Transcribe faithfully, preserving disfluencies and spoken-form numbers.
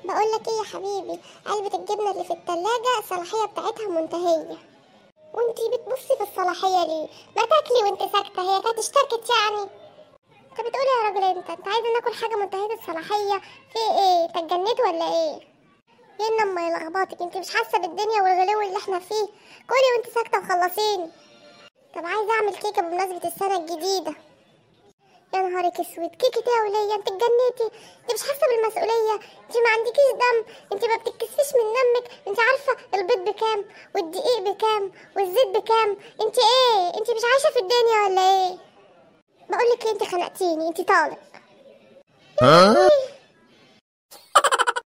بقول لك ايه يا حبيبي، علبة الجبنة اللي في التلاجة الصلاحية بتاعتها منتهية. وانتي بتبصي في الصلاحية ليه؟ ما تاكلي وانت ساكتة، هي كانت اشتركت يعني؟ انت بتقولي يا راجل انت انت عايزة ناكل حاجة منتهية الصلاحية؟ في ايه؟ انت اتجنيت ولا ايه؟ ايه لما يلخبطك؟ انت مش حاسة بالدنيا والغلو اللي احنا فيه؟ كلي وانت ساكتة وخلصيني. طب عايزة اعمل كيكة بمناسبة السنة الجديدة. يا نهارك اسود، كيكة ايه يا ولية؟ انت اتجنيتي؟ انت مش حاسة بالمسؤولية؟ انت ما عندكيش دم؟ انت ما بتتكسفيش من دمك؟ انت عارفة البيض بكام والدقيق بكام والزيت بكام؟ انت ايه؟ انت مش عايشة في الدنيا ولا ايه؟ بقولك ايه، انت خنقتيني، انت طالق. ها؟